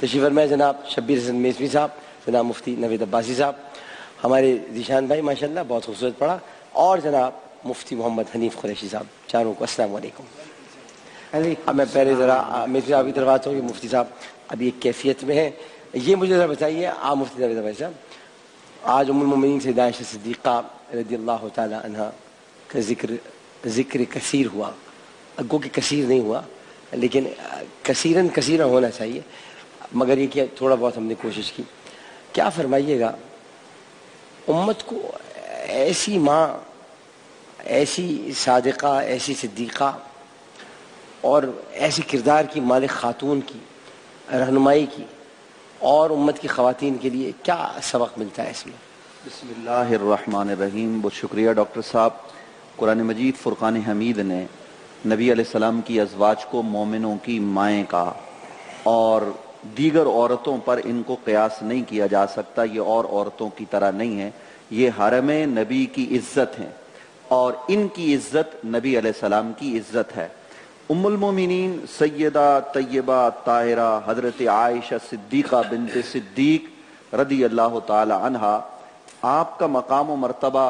تشریف فرمائے جناب شبیر حسن میسوی صاحب، جناب مفتی نوید عباسی صاحب، ہمارے ذیشان بھائی ماشاءاللہ بہت خوبصورت پڑھا، اور جناب مفتی محمد حنیف قریشی صاحب، چاروں کو السلام علیکم۔ اب میں پہلے ذرا میسوی صاحب کی طرف آتا ہوں کہ مفتی صاحب ابھی ایک کیفیت میں ہیں، یہ مجھے ذرا بتائیے آپ مفتی نوید عباسی صاحب، آج ام المومنین سیدہ عائشہ صدیقہ رضی اللہ تعالی عنہ کا ذکر کثیر ہوا، گو کہ کثیر نہیں ہوا لیکن کثیرن ہونا چاہیے، مگر یہ کہ تھوڑا بہت ہم نے کوشش کی۔ کیا فرمائیے گا امت کو ایسی ماں، ایسی صادقہ، ایسی صدیقہ اور ایسی کردار کی مالک خاتون کی رہنمائی کی اور امت کی خواتین کے لیے کیا سبق ملتا ہے اس میں؟ بسم اللہ الرحمن الرحیم۔ بہت شکریہ ڈاکٹر صاحب۔ قرآن مجید فرقان حمید نے نبی علیہ السلام کی ازواج کو مومنوں کی مائیں کہا، اور دیگر عورتوں پر ان کو قیاس نہیں کیا جا سکتا، یہ اور عورتوں کی طرح نہیں ہے، یہ حرم نبی کی عزت ہیں اور ان کی عزت نبی علیہ السلام کی عزت ہے۔ ام المومنین سیدہ طیبہ طاہرہ حضرت عائشہ صدیقہ بنت صدیق رضی اللہ تعالی عنہا، آپ کا مقام و مرتبہ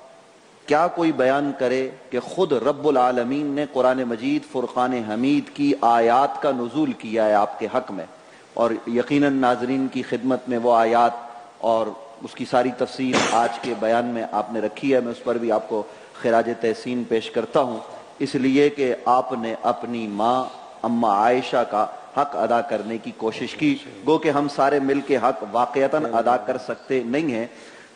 کیا کوئی بیان کرے کہ خود رب العالمین نے قرآن مجید فرقان حمید کی آیات کا نزول کیا ہے آپ کے حق میں، اور یقیناً ناظرین کی خدمت میں وہ آیات اور اس کی ساری تفصیل آج کے بیان میں آپ نے رکھی ہے، میں اس پر بھی آپ کو خراج تحسین پیش کرتا ہوں، اس لیے کہ آپ نے اپنی ماں اماں عائشہ کا حق ادا کرنے کی کوشش کی، گو کہ ہم سارے مل کے حق واقعتاً ادا کر سکتے نہیں ہیں۔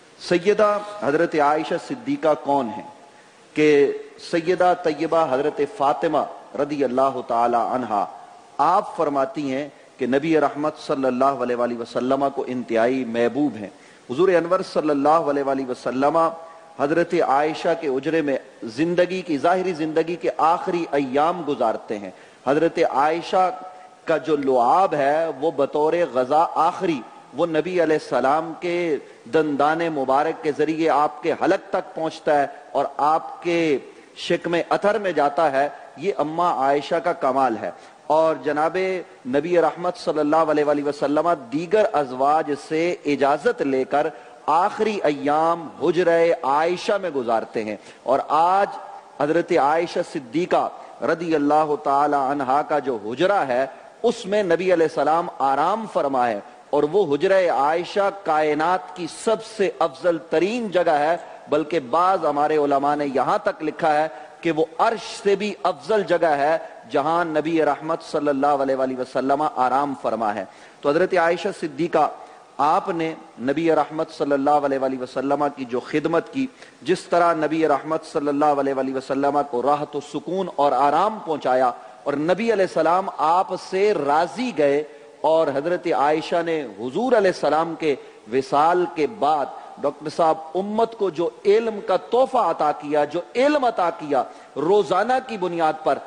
سیدہ حضرت عائشہ صدیقہ کون ہیں؟ کہ سیدہ طیبہ حضرت فاطمہ رضی اللہ تعالی عنہا، آپ فرماتی ہیں کہ نبی رحمت صلی اللہ علیہ وآلہ وسلم کو انتہائی محبوب ہیں۔ حضور انور صلی اللہ علیہ وآلہ وسلم حضرت عائشہ کے حجرے میں زندگی کی، ظاہری زندگی کے آخری ایام گزارتے ہیں۔ حضرت عائشہ کا جو لعاب ہے وہ بطور غذا آخری وہ نبی علیہ السلام کے دندان مبارک کے ذریعے آپ کے حلق تک پہنچتا ہے اور آپ کے شکم اثر میں جاتا ہے، یہ اماں عائشہ کا کمال ہے۔ اور جناب نبی رحمت صلی اللہ علیہ وآلہ وسلم دیگر ازواج سے اجازت لے کر آخری ایام حجرہ عائشہ میں گزارتے ہیں، اور آج حضرت عائشہ صدیقہ رضی اللہ تعالی عنہا کا جو حجرہ ہے اس میں نبی علیہ السلام آرام فرمائے، اور وہ حجرہ عائشہ کائنات کی سب سے افضل ترین جگہ ہے، بلکہ بعض ہمارے علماء نے یہاں تک لکھا ہے کہ وہ عرش سے بھی افضل جگہ ہے جہاں نبی رحمت صلی اللہ علیہ وآلہ وسلم آرام فرما ہے۔ تو حضرت عائشہ صدیقہ، آپ نے نبی رحمت صلی اللہ علیہ وآلہ وسلم کی جو خدمت کی، جس طرح نبی رحمت صلی اللہ علیہ وآلہ وسلم کو راحت و سکون اور آرام پہنچایا، اور نبی علیہ السلام آپ سے راضی گئے، اور حضرت عائشہ نے حضور علیہ السلام کے وصال کے بعد ڈاکٹر صاحب امت کو جو علم کا تحفہ عطا کیا، جو علم عطا کیا، روزانہ کی بنیاد پر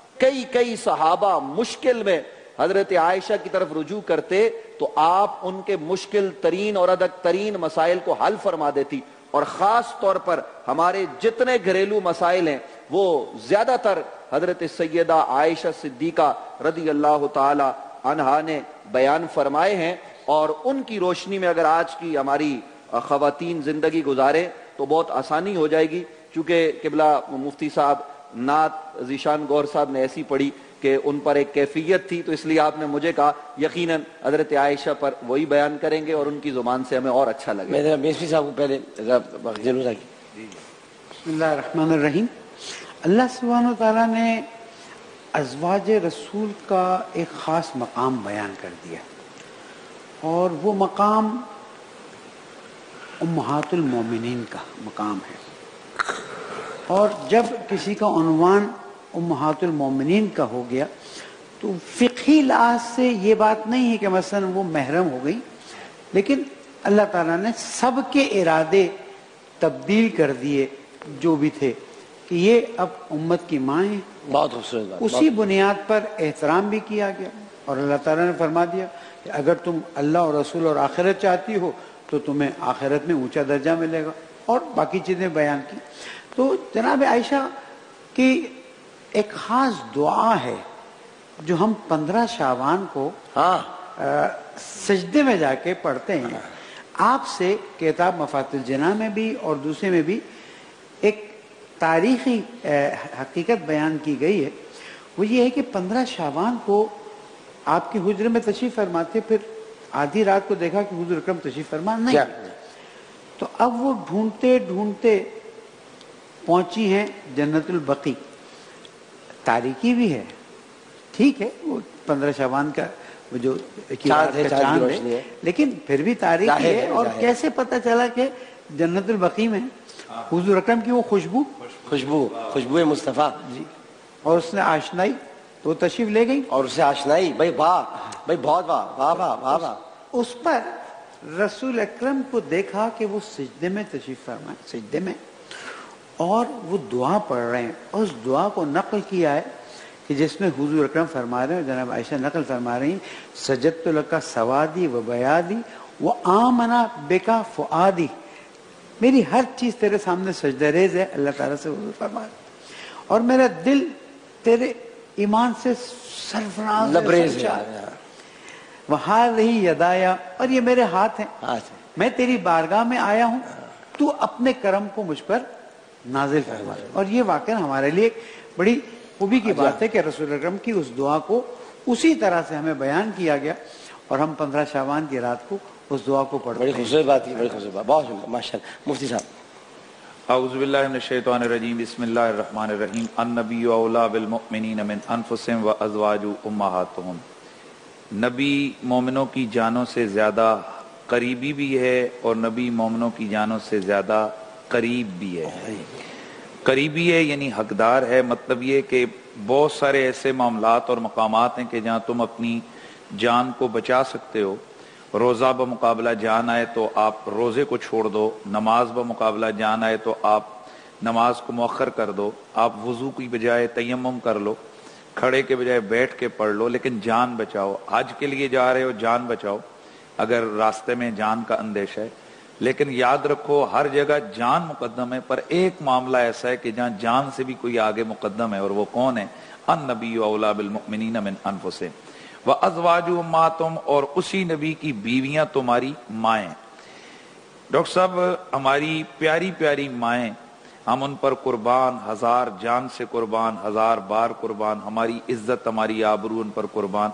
کئی صحابہ مشکل میں حضرت عائشہ کی طرف رجوع کرتے تو آپ ان کے مشکل ترین اور ادک ترین مسائل کو حل فرما دیتی، اور خاص طور پر ہمارے جتنے گھریلو مسائل ہیں وہ زیادہ تر حضرت سیدہ عائشہ صدیقہ رضی اللہ تعالی عنہا نے بیان فرمائے ہیں، اور ان کی روشنی میں اگر آج کی ہماری خواتین زندگی گزارے تو بہت آسانی ہو جائے گی، چونکہ قبلہ مفتی صاحب نعت ذیشان گور صاحب نے ایسی پڑھی کہ ان پر ایک کیفیت تھی، تو اس لیے آپ نے مجھے کہا یقیناً حضرت عائشہ پر وہی بیان کریں گے اور ان کی زبان سے ہمیں اور اچھا لگے۔ میں میسوی صاحب کو پہلے بسم اللہ الرحمن الرحیم۔ اللہ سبحانہ وتعالیٰ نے ازواج رسول کا ایک خاص مقام بیان کر دیا، اور وہ مقام امہات المومنین کا مقام ہے، اور جب کسی کا عنوان امہات المومنین کا ہو گیا تو فقہی لحاظ سے یہ بات نہیں ہے کہ مثلا وہ محرم ہو گئی، لیکن اللہ تعالیٰ نے سب کے ارادے تبدیل کر دیے جو بھی تھے کہ یہ اب امت کی ماں ہیں۔ بہت خوبصورت بات، اسی بنیاد پر احترام بھی کیا گیا، اور اللہ تعالیٰ نے فرما دیا کہ اگر تم اللہ اور رسول اور آخرت چاہتی ہو تو تمہیں آخرت میں اونچا درجہ ملے گا، اور باقی چیزیں بیان کی۔ تو جناب عائشہ کی ایک خاص دعا ہے جو ہم 15 شعبان کو سجدے میں جا کے پڑھتے ہیں. آپ سے کتاب مفاتح الجناح میں بھی اور دوسرے میں بھی ایک تاریخی حقیقت بیان کی گئی ہے. وہ یہ ہے کہ 15 شعبان کو آپ کے حجرے میں تشریف فرماتے، پھر آدھی رات کو دیکھا کہ حضور اکرم تشریف فرما نہیں. تو اب وہ ڈھونڈتے ڈھونڈتے پہنچی ہیں جنت البقیع. تاریکی بھی ہے، ٹھیک ہے، وہ 15 شعبان کا وہ جو چاند ہے، لیکن پھر بھی تاریخی ہے. اور کیسے پتہ چلا کہ جنت البقیع میں حضور اکرم کی وہ خوشبو مصطفیٰ جی، اور اس نے آشنائی تو تشریف لے گئی اور اسے آشنائی. بھائی واہ، بھائی بہت واہ واہ واہ واہ واہ. اس پر رسول اکرم کو دیکھا کہ وہ سجدے میں تشریف فرمائے، سجدے میں، اور وہ دعا پڑھ رہے ہیں. اس دعا کو نقل کیا ہے کہ جس میں حضور اکرم فرما رہے ہیں، جناب عائشہ نقل فرما رہی ہیں، سجدت لک سوادی و بیادی و آمنا بکا فؤادی. میری ہر چیز تیرے سامنے سجدہ ریز ہے، اللہ تعالیٰ سے حضور فرما رہے ہیں، اور میرا دل تیرے ایمان سے سرفراز لبریز ہے. وہاں رہی یدایا، اور یہ میرے ہاتھ ہیں، میں تیری بارگاہ میں آیا ہوں، تو اپنے کرم کو مجھ پر نازل فرما. اور یہ واقعہ ہمارے لیے ایک بڑی خوبی کی بات ہے کہ رسول اکرم کی اس دعا کو اسی طرح سے ہمیں بیان کیا گیا، اور ہم 15 شعبان کی رات کو اس دعا کو پڑھتے ہیں. بڑی خوبصورت بات ہے، بڑی خوبصورت بات، بہت شکریہ ماشاء اللہ. مفتی صاحب. اعوذ باللہ من الشیطان الرجیم، بسم اللہ الرحمن الرحیم. النبی اولا بالمؤمنین من انفسہم وازواج امہاتہم. نبی مومنوں کی جانوں سے زیادہ قریبی بھی ہے اور نبی مومنوں کی جانوں سے زیادہ قریب بھی ہے. قریبی ہے یعنی حقدار ہے، مطلب یہ کہ بہت سارے ایسے معاملات اور مقامات ہیں کہ جہاں تم اپنی جان کو بچا سکتے ہو. روزہ بمقابلہ جان آئے تو آپ روزے کو چھوڑ دو، نماز بمقابلہ جان آئے تو آپ نماز کو مؤخر کر دو، آپ وضو کی بجائے تیمم کر لو، کھڑے کے بجائے بیٹھ کے پڑھ لو، لیکن جان بچاؤ. حج کے لیے جا رہے ہو، جان بچاؤ اگر راستے میں جان کا اندیشہ ہے. لیکن یاد رکھو ہر جگہ جان مقدم ہے، پر ایک معاملہ ایسا ہے کہ جہاں جان سے بھی کوئی آگے مقدم ہے، اور وہ کون ہے؟ النبی اولا بالمؤمنین من انفسہم وازواج امہاتہم، اور اسی نبی کی بیویاں تمہاری مائیں. ڈاکٹر صاحب ہماری پیاری پیاری مائیں، ہم ان پر قربان، 1000 جان سے قربان، 1000 بار قربان، ہماری عزت ہماری آبرو ان پر قربان.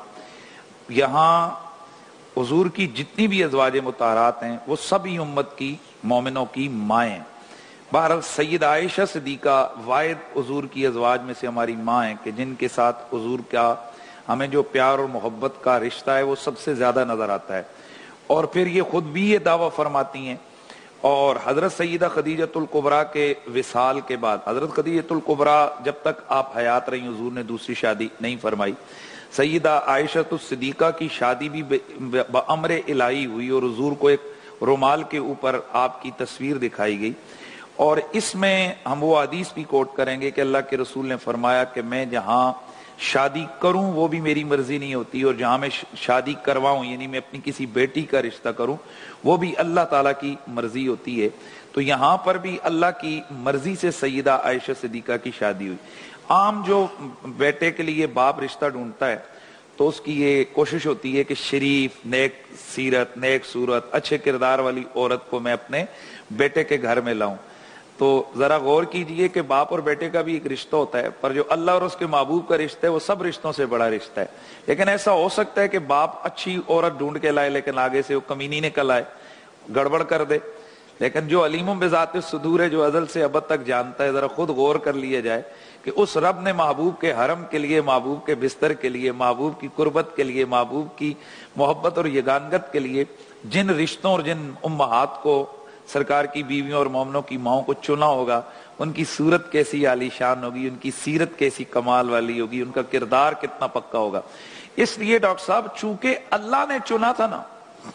یہاں حضور کی جتنی بھی ازواج مطہرات ہیں وہ سبھی امت کی مومنوں کی مائیں. بہرحال سید عائشہ صدیقہ واحد حضور کی ازواج میں سے ہماری ماں ہیں کہ جن کے ساتھ حضور کا ہمیں جو پیار اور محبت کا رشتہ ہے وہ سب سے زیادہ نظر آتا ہے. اور پھر یہ خود بھی یہ دعویٰ فرماتی ہیں. اور حضرت سیدہ خدیجۃ الکبریٰ کے وصال کے بعد، حضرت خدیجۃ الکبریٰ جب تک آپ حیات رہی حضور نے دوسری شادی نہیں فرمائی. سیدہ عائشہ الصدیقہ کی شادی بھی بامر الہی ہوئی، اور حضور کو ایک رومال کے اوپر آپ کی تصویر دکھائی گئی. اور اس میں ہم وہ حدیث بھی کوٹ کریں گے کہ اللہ کے رسول نے فرمایا کہ میں جہاں شادی کروں وہ بھی میری مرضی نہیں ہوتی، اور جہاں میں شادی کرواؤں یعنی میں اپنی کسی بیٹی کا رشتہ کروں وہ بھی اللہ تعالیٰ کی مرضی ہوتی ہے. تو یہاں پر بھی اللہ کی مرضی سے سیدہ عائشہ صدیقہ کی شادی ہوئی. عام جو بیٹے کے لیے باپ رشتہ ڈھونڈتا ہے تو اس کی یہ کوشش ہوتی ہے کہ شریف، نیک سیرت، نیک صورت، اچھے کردار والی عورت کو میں اپنے بیٹے کے گھر میں لاؤں. تو ذرا غور کیجئے کہ باپ اور بیٹے کا بھی ایک رشتہ ہوتا ہے، پر جو اللہ اور اس کے محبوب کا رشتہ ہے وہ سب رشتوں سے بڑا رشتہ ہے. لیکن ایسا ہو سکتا ہے کہ باپ اچھی عورت ڈھونڈ کے لائے لیکن آگے سے وہ کمینی نکل آئے، گڑبڑ کر دے. لیکن جو علیم بذات الصدور ہے، جو ازل سے ابد تک جانتا ہے، ذرا خود غور کر لیا جائے کہ اس رب نے محبوب کے حرم کے لیے، محبوب کے بستر کے لیے، محبوب کی قربت کے لیے، محبوب کی محبت اور یگانگت کے لیے جن رشتوں اور جن امہات کو سرکار کی بیویوں اور مومنوں کی ماؤں کو چنا ہوگا، ان کی صورت کیسی عالی شان ہوگی، ان کی سیرت کیسی کمال والی ہوگی، ان کا کردار کتنا پکا ہوگا. اس لیے ڈاکٹر صاحب چونکہ اللہ نے چنا تھا نا،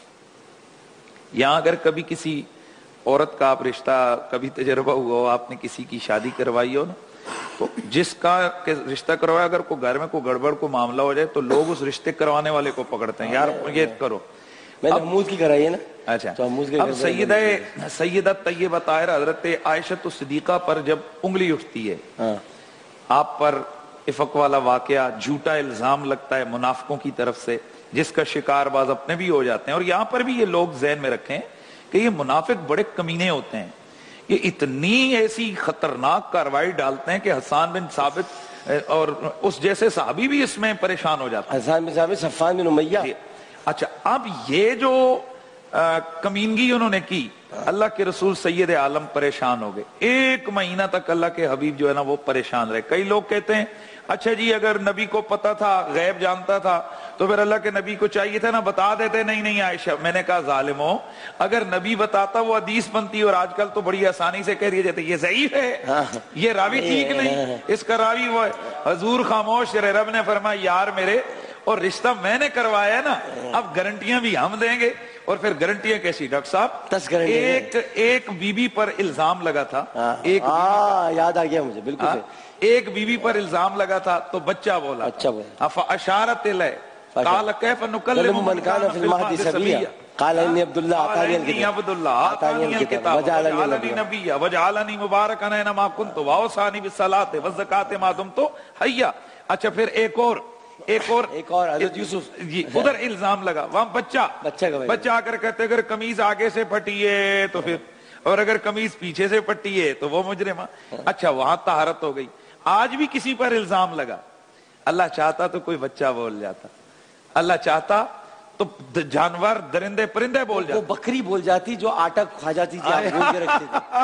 یہاں اگر کبھی کسی عورت کا آپ رشتہ کبھی تجربہ ہوا ہو، آپ نے کسی کی شادی کروائی ہو نا، تو جس کا رشتہ کروایا اگر کوئی گھر میں کوئی گڑبڑ کو معاملہ ہو جائے تو لوگ اس رشتے کروانے والے کو پکڑتے ہیں، یار یہ کرو. میں نے حمود کی کرائی ہے نا. اچھا، تو اب سیدہ طیبہ طاہرہ حضرت عائشہ الصدیقہ پر جب انگلی اٹھتی ہے، آپ پر افق والا واقعہ، جھوٹا الزام لگتا ہے منافقوں کی طرف سے، جس کا شکار باز اپنے بھی ہو جاتے ہیں. اور یہاں پر بھی یہ لوگ ذہن میں رکھیں کہ یہ منافق بڑے کمینے ہوتے ہیں. یہ اتنی ایسی خطرناک کارروائی ڈالتے ہیں کہ حسان بن ثابت اور اس جیسے صحابی بھی اس میں پریشان ہو جاتے ہیں. حسان بن ثابت، صفوان بن امیہ. اچھا، اب یہ جو کمینگی انہوں نے کی، اللہ کے رسول سید عالم پریشان ہو گئے. 1 مہینہ تک اللہ کے حبیب جو ہے نا وہ پریشان رہے. کئی لوگ کہتے ہیں اچھا جی اگر نبی کو پتا تھا، غیب جانتا تھا، تو پھر اللہ کے نبی کو چاہیے تھا نا بتا دیتے. نہیں عائشہ، میں نے کہا ظالموں، اگر نبی بتاتا وہ حدیث بنتی، اور آج کل تو بڑی آسانی سے کہہ دیے جاتے یہ ضعیف ہے، یہ راوی ٹھیک نہیں، اس کا راوی وہ ہے. حضور خاموش رہے. رب نے فرمایا یار میرے، اور رشتہ میں نے کروایا نا، اب گارنٹیاں بھی ہم دیں گے. اور پھر گارنٹیاں کیسی ڈاکٹر صاحب؟ ایک بی بی پر الزام لگا تھا، یاد آ گیا مجھے بالکل. ایک بی بی پر الزام لگا تھا تو بچہ بولا. فاشارت الیہ قال کیف نکلم من کان فی المہد صبیا قال انی عبداللہ آتانی الکتاب وجعلنی نبیا وجعلنی مبارکا اینما کنت واوصانی بالصلاۃ والزکاۃ ما دمت حیا. اچھا پھر ایک اور حضرت یوسف جی ادھر الزام لگا، وہاں بچہ آ کر کہتے اگر قمیض آگے سے پھٹی ہے تو پھر، اور اگر قمیض پیچھے سے پھٹی ہے تو وہ مجرم. اچھا وہاں طہارت ہو گئی. آج بھی کسی پر الزام لگا، اللہ چاہتا تو کوئی بچہ بول جاتا، اللہ چاہتا تو جانور درندے پرندے بول جاتے. وہ بکری بول جاتی جو آٹا کھا جاتی تھی، آپ بول کے رکھتے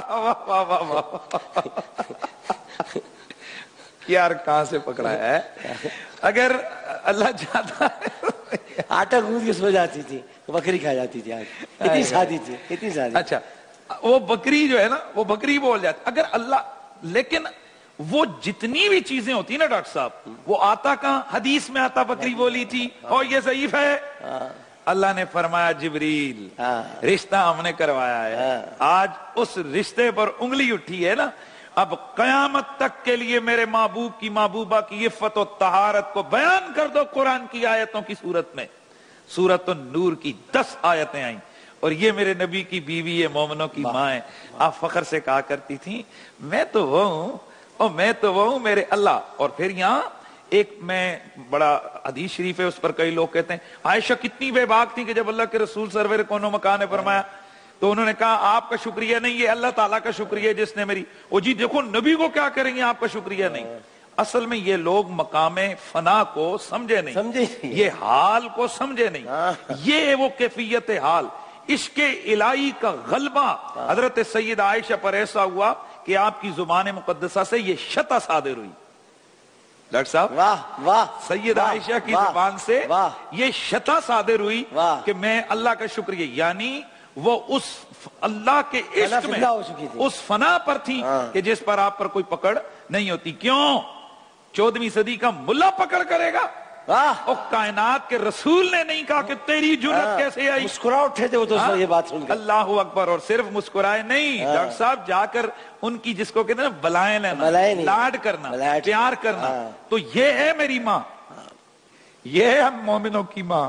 تھے. یار کہاں سے پکڑا ہے؟ اگر اللہ چاہتا آٹا گوند کے سو جاتی تھی، بکری کھا جاتی تھی. اتنی سادی تھی، اتنی سادی. اچھا وہ بکری جو ہے نا وہ بکری بول جاتی اگر اللہ. لیکن وہ جتنی بھی چیزیں ہوتی ہیں نا ڈاکٹر صاحب، وہ آتا کہاں؟ حدیث میں آتا بکری بولی تھی اور یہ ضعیف ہے. اللہ نے فرمایا جبریل رشتہ ہم نے کروایا ہے، آج اس رشتے پر انگلی اٹھی ہے نا، اب قیامت تک کے لیے میرے محبوب کی محبوبہ کی عفت و طہارت کو بیان کر دو. قرآن کی آیتوں کی صورت میں سورۃ النور کی 10 آیتیں آئیں، اور یہ میرے نبی کی بیوی ہے، مومنوں کی ماں ہے. آپ فخر سے کہا کرتی تھیں میں تو وہ ہوں اور میں تو وہ ہوں میرے اللہ. اور پھر یہاں ایک میں بڑا حدیث شریف ہے، اس پر کئی لوگ کہتے ہیں عائشہ کتنی بے باک تھی کہ جب اللہ کے رسول سرور کون و مکان نے فرمایا تو انہوں نے کہا آپ کا شکریہ نہیں، یہ اللہ تعالیٰ کا شکریہ جس نے میری. وہ جی دیکھو نبی کو کیا کریں گے، آپ کا شکریہ نہیں. اصل میں یہ لوگ مقام فنا کو سمجھے نہیں، یہ حال کو سمجھے نہیں. یہ وہ کیفیت حال عشق الہی کا غلبہ حضرت سید عائشہ پر ایسا ہوا کہ آپ کی زبان مقدسہ سے یہ شطح صادر ہوئی. ڈاکٹر صاحب سید عائشہ کی زبان سے یہ شطح صادر ہوئی کہ میں اللہ کا شکریہ، یعنی وہ اس اللہ کے عشق میں اس فنا پر تھی کہ جس پر آپ پر کوئی پکڑ نہیں ہوتی. کیوں 14ویں صدی کا ملا پکڑ کرے گا؟ اور کائنات کے رسول نے نہیں کہا کہ تیری جرأت کیسے آئی؟ مسکرا اٹھے تھے وہ تو یہ بات سن کے. اللہ اکبر. اور صرف مسکرائے نہیں ڈاکٹر صاحب، جا کر ان کی جس کو کہتے ہیں نا بلائیں لینا، لاڈ کرنا، پیار کرنا. تو یہ ہے میری ماں، یہ ہے ہم مومنوں کی ماں.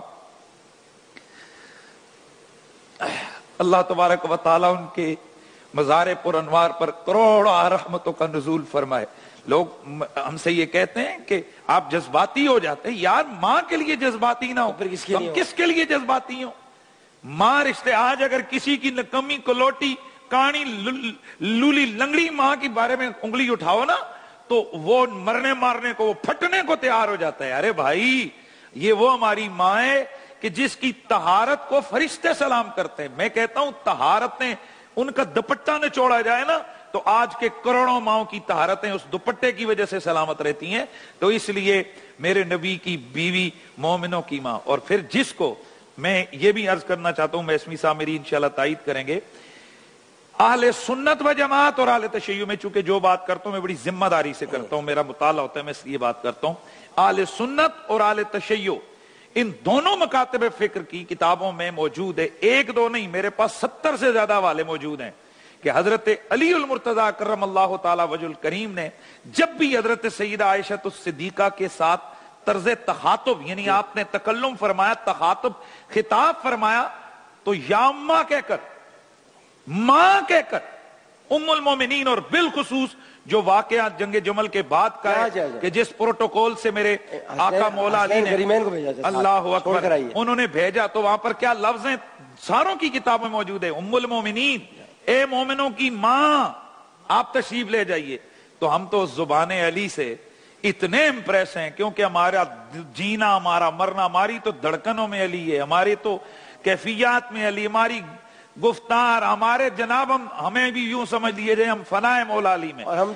اللہ تبارک و تعالیٰ ان کے مزار پر انوار پر کروڑوں رحمتوں کا نزول فرمائے. لوگ ہم سے یہ کہتے ہیں کہ آپ جذباتی ہو جاتے ہیں. یار ماں کے لیے جذباتی نہ ہو پھر کس کے لیے جذباتی ہو؟ ماں رشتے. آج اگر کسی کی نکمی کلوٹی کانی لولی لنگڑی ماں کے بارے میں انگلی اٹھاؤ نا تو وہ مرنے مارنے کو، وہ پھٹنے کو تیار ہو جاتا ہے. ارے بھائی یہ وہ ہماری ماں ہے کہ جس کی طہارت کو فرشتے سلام کرتے ہیں. میں کہتا ہوں طہارت نے ان کا دوپٹہ نہ چھوڑا جائے نا تو آج کے کروڑوں ماؤں کی طہارتیں اس دوپٹے کی وجہ سے سلامت رہتی ہیں. تو اس لیے میرے نبی کی بیوی مومنوں کی ماں. اور پھر جس کو میں یہ بھی عرض کرنا چاہتا ہوں، میں اسمی صاحب میری انشاءاللہ تائید کریں گے، اہل سنت و جماعت اور اہل تشیع میں چونکہ جو بات کرتا ہوں میں بڑی ذمہ داری سے کرتا ہوں، میرا مطالعہ ہوتا ہے، میں یہ بات کرتا ہوں. اہل سنت اور اہل تشیع ان دونوں مکاتب فکر کی کتابوں میں موجود ہے. 1 2 نہیں، میرے پاس 70 سے زیادہ حوالے موجود ہیں کہ حضرت علی المرتضیٰ کرم اللہ تعالی وجہ الکریم نے جب بھی حضرت سیدہ عائشہ الصدیقہ کے ساتھ طرز تخاطب، یعنی آپ نے تکلم فرمایا، تخاطب خطاب فرمایا، تو یا ماں کہہ کر، ماں کہہ کر उम्मुल मोमिनीन, और बिलखुसूस जो वाकया जंग जमल के बाद का है कि जिस प्रोटोकॉल से मेरे आका मौला अली ने अल्लाह अकबर उन्होंने भेजा, तो वहां पर क्या लफ्ज हैं सारों की किताब में मौजूद है, उम्मुल मोमिनीन, ए मोमिनों की माँ आप तशरीफ ले जाइए। तो हम तो जुबान अली से इतने इम्प्रेस हैं, क्योंकि हमारा जीना, हमारा मरना, हमारी तो धड़कनों में अली है, हमारे तो कैफियत में अली, हमारी गुफ्तार, हमारे जनाब हमें भी यूं समझ लिए जाए हम फनाए मौला अली में। और हम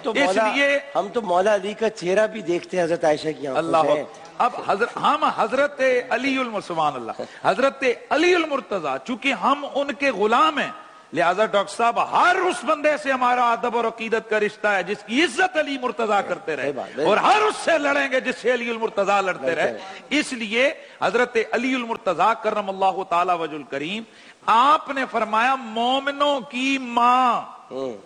तो मौला अली का चेहरा भी देखते हैं हजरत आयशा की अल्लाह। अब हम हजरत अली सुभान अल्लाह, हजरत अली उल मुर्तजा, चूंकि हम उनके गुलाम हैं, लिहाजा डॉक्टर साहब हर उस बंदे से हमारा अदब और अकीदत का रिश्ता है जिसकी इज्जत अली मुर्तजा करते रहे, और हर उससे लड़ेंगे जिससे अली मुर्तजा लड़ते रहे। इसलिए हजरत अली मुर्तजा करमल्लाहु ताला वजुल करीम, आपने फरमाया मोमिनों की माँ,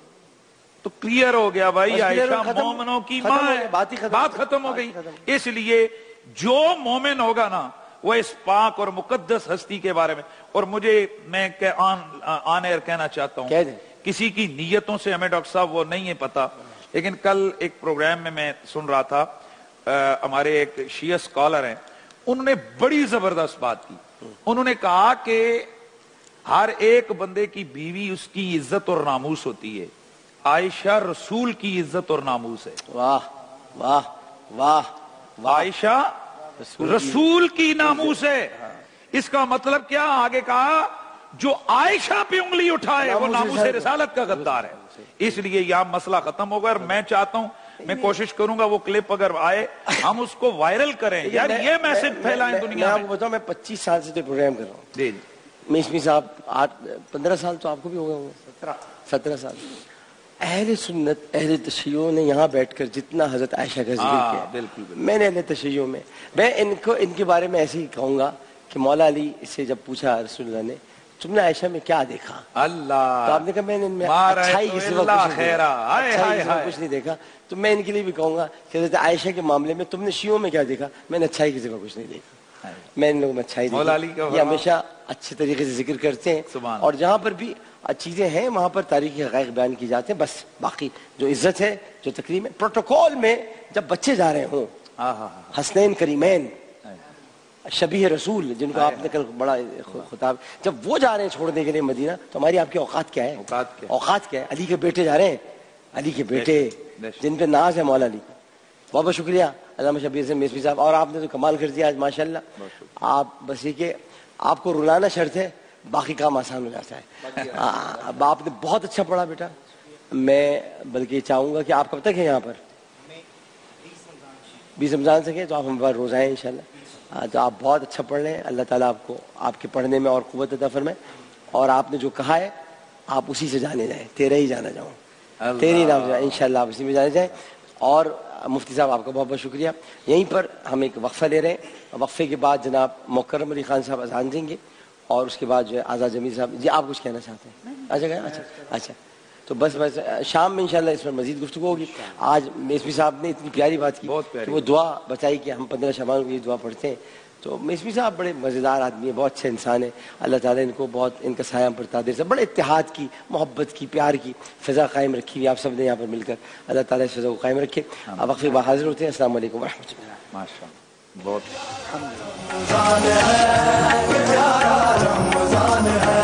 तो क्लियर हो गया भाई, आयशा मोमिनों की माँ है, बात खत्म हो गई। इसलिए जो मोमिन होगा ना वो इस पाक और मुकद्दस हस्ती के बारे में, और मैं ऑन एयर कहना चाहता हूँ, किसी की नीयतों से हमें डॉक्टर साहब वो नहीं है पता, लेकिन कल एक प्रोग्राम में मैं सुन रहा था, हमारे एक शिया स्कॉलर हैं, उन्होंने बड़ी जबरदस्त बात की। उन्होंने कहा कि हर एक बंदे की बीवी उसकी इज्जत और नामूस होती है, आयशा रसूल की इज्जत और नामूस है। वाह वाह वाह, आयशा रसूल की नामूस है। इसका मतलब क्या, आगे कहा जो आयशा पे उंगली उठाए वो नामूस रिसालत का गद्दार है। इसलिए यह मसला खत्म होगा, और मैं चाहता हूं, मैं कोशिश करूंगा वो क्लिप अगर आए हम उसको वायरल करें, यार ये मैसेज फैलाएं दुनिया में। मैं आपको बताऊं, मैं 25 साल से तो प्रोग्राम कर रहा हूँ। जी मिसमी साहब 15 साल तो आपको भी हो गए होंगे, 17 साल। अहले सुन्नत, अहले तशय्युओं ने यहाँ बैठकर जितना हजरत आयशा का जिक्र किया, बिल्कुल मैंने अहले तशय्युओं में, मैं इनको इनके बारे में ऐसे ही कहूंगा कि मौला अली से जब पूछा रसूलुल्लाह ने तुमने आयशा में क्या देखा, अल्लाह, तो आपने कहा मैंने इनमें अच्छाई के सिवा कुछ नहीं देखा। तो मैं इनके लिए भी कहूंगा कि हजरत आयशा के मामले में तुमने शियों में क्या देखा, मैंने अच्छाई के सिवा कुछ नहीं देखा, मैं इन लोगों में अच्छाई देखी। ये हमेशा अच्छे तरीके से जिक्र करते हैं, और जहां पर भी चीजें हैं वहां पर तारीखी हक़ाइक़ बयान की जाते हैं। बस बाकी जो इज्जत है, जो तकरीम है, प्रोटोकॉल में जब बच्चे जा रहे हों, हसनैन करीमैन शबीह रसूल, जिनको आपने कल बड़ा खुताब, जब वो जा रहे हैं छोड़ने के लिए मदीना, तो हमारी आपकी औकात क्या है, औकात क्या है। अली के बेटे जा रहे हैं, अली के बेटे जिन पे नाज है मौला अली। बहुत बहुत शुक्रिया अल्लामा शबीर से मिसबी साहब, और आपने तो कमाल कर दिया आज माशाल्लाह। आप बस ये कि आपको रुलाना शर्त है, बाकी काम आसान हो जाता है। अब आपने बहुत अच्छा पढ़ा बेटा, मैं बल्कि चाहूंगा कि आप कब तक हैं यहाँ पर, 20 रमजान से के, तो आप हम बार रोज़ आए इंशाल्लाह। तो आप बहुत अच्छा पढ़ रहे हैं, अल्लाह ताला आपको आपके पढ़ने में और क़ुव्वत अता फरमाए, और आपने जो कहा है आप उसी से जाने जाएं, तेरे ही जाना जाऊँ, तेरे ही नाम जाए इंशाल्लाह, आप उसी में जाने जाएँ। और मुफ्ती साहब आपका बहुत बहुत शुक्रिया। यहीं पर हम एक वक्फ़ा ले रहे हैं, वक्फ़े के बाद जनाब मुकर्रम अली खान साहब अज़ान देंगे, और उसके बाद जो है आज़ाद जमील साहब जी, आप कुछ कहना चाहते हैं? अच्छा, तो बस शाम में इंशाल्लाह इस पर मजीद गुफ्तगू होगी। आज मेसमी साहब ने इतनी प्यारी बात की, कि वो दुआ बताई कि हम 15 शबान को ये दुआ पढ़ते हैं। तो मेसमी साहब बड़े मज़ेदार आदमी है, बहुत अच्छे इंसान है, अल्लाह ताला इनको बहुत इनका साया पर तादिर से, बड़े इत्तेहाद की, मोहब्बत की, प्यार की फ़िज़ा कायम रखी हुई आप सब ने यहाँ पर मिलकर, अल्लाह ताला इस फ़िज़ा को कायम रखे। अब वक्फ़े बाद हाज़िर होते हैं। अस्सलाम वालेकुम व रहमतुल्लाह। माशाअल्लाह, बहुत